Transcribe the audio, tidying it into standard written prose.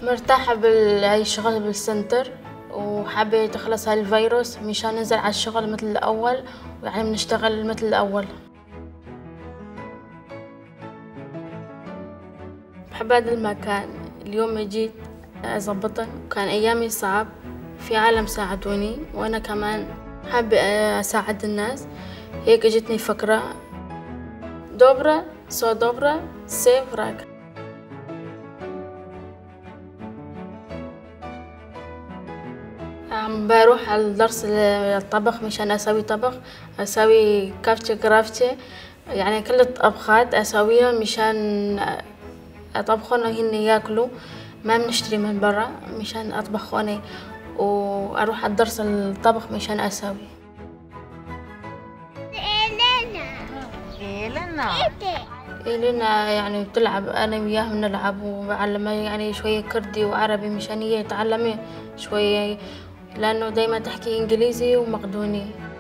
مرتاحة هاي الشغل بالسنتر، وحابة تخلص هاي الفيروس مشان ننزل على الشغل مثل الأول، ويعني بنشتغل مثل الأول. بحب هذا المكان. اليوم جيت أضبطه وكان أيامي صعب، في عالم ساعدوني وأنا كمان حابة أساعد الناس. هيك اجتني فكرة دوبرة سو دوبرة سيف راك. عم بروح على الدرس الطبخ مشان أسوي طبخ، أسوي كافتشي كرافتشي، يعني كل الطبخات أسويها مشان أطبخهم وهن ياكلوا، ما بنشتري من برا مشان أطبخ أنا، وأروح على درس الطبخ مشان أسوي. إلينا يعني بتلعب، أنا وياها بنلعب وبعلمها يعني شوية كردي وعربي مشان هي تعلمي شوية، لأنه دايما تحكي إنجليزي ومقدوني.